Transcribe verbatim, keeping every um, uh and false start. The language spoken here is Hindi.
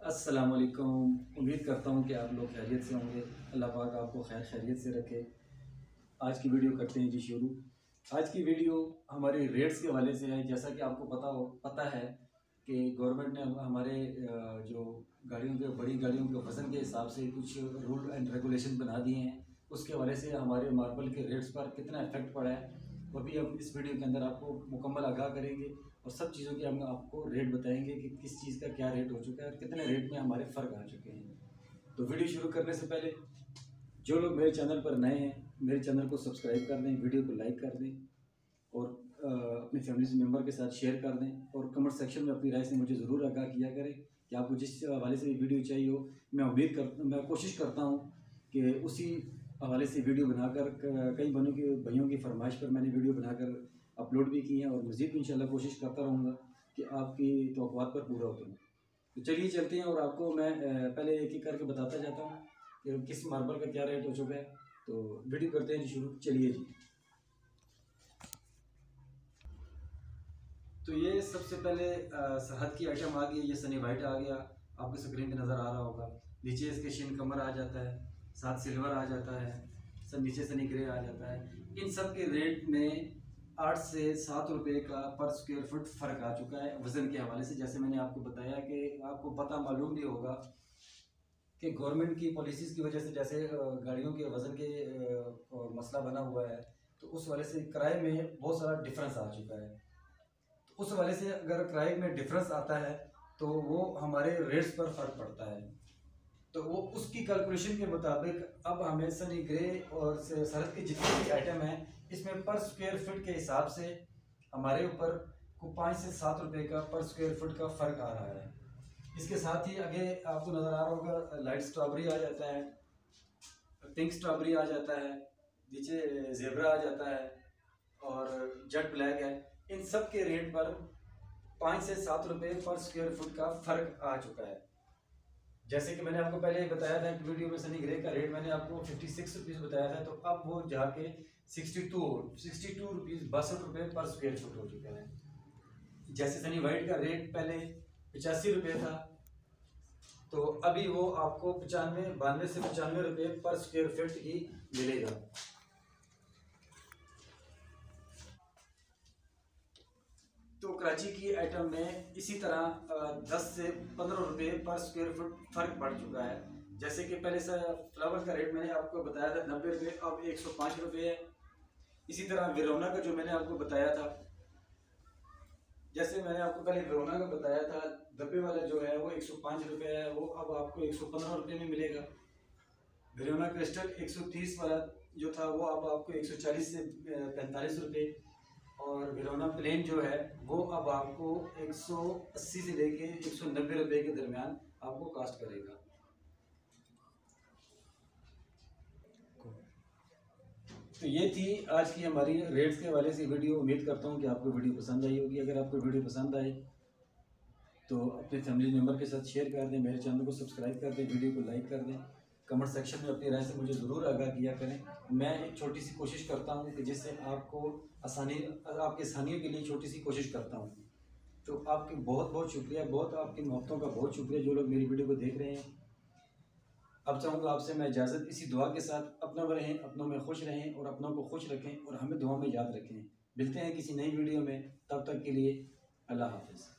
अस्सलाम वालेकुम। उम्मीद करता हूँ कि आप लोग खैरियत से होंगे। अल्लाह पाक आपको खैर खैरियत से रखे। आज की वीडियो करते हैं जी शुरू। आज की वीडियो हमारे रेट्स के हवाले से है। जैसा कि आपको पता हो पता है कि गवर्नमेंट ने हमारे जो गाड़ियों के बड़ी गाड़ियों के वज़न के हिसाब से कुछ रूल एंड रेगुलेशन बना दिए हैं। उसके हवाले से हमारे मार्बल के रेट्स पर कितना इफेक्ट पड़ा है वो भी हम इस वीडियो के अंदर आपको मुकम्मल आगाह करेंगे और सब चीज़ों के हम आपको रेट बताएंगे कि किस चीज़ का क्या रेट हो चुका है और कितने रेट में हमारे फ़र्क आ चुके हैं। तो वीडियो शुरू करने से पहले जो लोग मेरे चैनल पर नए हैं मेरे चैनल को सब्सक्राइब कर दें, वीडियो को लाइक कर दें और अपनी फैमिली मेम्बर के साथ शेयर कर दें और कमेंट सेक्शन में अपनी राय से मुझे ज़रूर आगाह किया करें कि आपको जिस हवाले से वीडियो चाहिए हो। मैं उम्मीद कर मैं कोशिश करता हूँ कि उसी हवाले से वीडियो बनाकर कई बहनों के भाइयों की फरमाइश पर मैंने वीडियो बनाकर अपलोड भी की है और मज़ीद भी इंशाल्लाह कोशिश करता रहूँगा कि आपकी तवक्कुआत पर पूरा उतरूँ। तो चलिए चलते हैं और आपको मैं पहले एक एक करके बताता जाता हूँ कि किस मार्बल का क्या रेट हो चुका है। तो वीडियो करते हैं जी शुरू। चलिए जी। तो ये सबसे पहले सरहद की आइटम आ गई। ये सनी वाइट आ गया, आपको स्क्रीन पे नज़र आ रहा होगा। नीचे इसके शिन कमर आ जाता है, साथ सिल्वर आ जाता है, सब नीचे सनी ग्रे आ जाता है। इन सब के रेट में आठ से सात रुपए का पर स्क्वायर फुट फ़र्क आ चुका है वज़न के हवाले से। जैसे मैंने आपको बताया कि आपको पता मालूम भी होगा कि गवर्नमेंट की पॉलिसीज़ की वजह से जैसे गाड़ियों के वज़न के मसला बना हुआ है तो उस वाले से किराए में बहुत सारा डिफरेंस आ चुका है। तो उस वाले से अगर किराए में डिफरेंस आता है तो वो हमारे रेट्स पर फ़र्क पड़ता है। तो वो उसकी कैलकुलेशन के मुताबिक अब हमें सनी ग्रे और सरहद की जितनी भी आइटम है इसमें पर स्क्वायर फुट के हिसाब से हमारे ऊपर को पाँच से सात रुपए का पर स्क्वायर फुट का फ़र्क आ रहा है। इसके साथ ही आगे आपको नज़र आ रहा होगा लाइट स्ट्रॉबेरी आ जाता है, पिंक स्ट्रॉबेरी आ जाता है, नीचे जेब्रा आ जाता है और जेट ब्लैक है। इन सब के रेट पर पाँच से सात रुपये पर स्क्वायर फुट का फ़र्क आ चुका है। जैसे कि मैंने आपको पहले बताया था कि वीडियो में सनी ग्रे का रेट मैंने आपको फिफ्टी सिक्स रुपीज़ बताया था, तो अब वो जाके sixty two sixty two rupees बासठ रुपये पर स्क्वायर फुट हो चुका है। जैसे सनी वाइट का रेट पहले पचासी रुपये था तो अभी वो आपको पचानवे बानवे से पचानवे रुपये पर स्क्वायर फुट ही मिलेगा। तो कराची की आइटम में इसी तरह दस से पंद्रह रुपये पर स्क्वायर फुट फ़र्क पड़ चुका है। जैसे कि पहले से फ्लावर का रेट मैंने आपको बताया था नब्बे रुपये, अब एक सौ पाँच रुपये है। इसी तरह वेरोना का जो मैंने आपको बताया था, जैसे मैंने आपको पहले वेरोना का बताया था डब्बे वाला जो है वो एक सौ पाँच रुपये है, वो अब आपको एक सौ पंद्रह रुपये में मिलेगा। वेरोना क्रिस्टल एक सौ तीस वाला जो था वो अब आपको एक सौ चालीस से पैंतालीस रुपये और वेरोना प्लेन जो है वो अब आपको एक सौ अस्सी से लेके एक सौ नब्बे रुपये के दरमियान आपको कास्ट करेगा। तो ये थी आज की हमारी रेट्स के हवाले से वीडियो। उम्मीद करता हूँ कि आपको वीडियो पसंद आई होगी। अगर आपको वीडियो पसंद आए तो अपने फैमिली मेम्बर के साथ शेयर कर दें, मेरे चैनल को सब्सक्राइब कर दें, वीडियो को लाइक कर दें। कमेंट सेक्शन में अपनी राय से मुझे ज़रूर आगाह किया करें। मैं एक छोटी सी कोशिश करता हूँ कि जिससे आपको आसानी आपके आसानियों के लिए छोटी सी कोशिश करता हूँ। तो आपकी बहुत बहुत शुक्रिया, बहुत आपकी मोहब्बतों का बहुत शुक्रिया जो लोग मेरी वीडियो को देख रहे हैं। अब चाहूँगा आपसे मैं इजाज़त इसी दुआ के साथ, अपनों में रहें, अपनों में खुश रहें और अपनों को खुश रखें और हमें दुआ में याद रखें। मिलते हैं किसी नई वीडियो में, तब तक के लिए अल्लाह हाफ़िज़।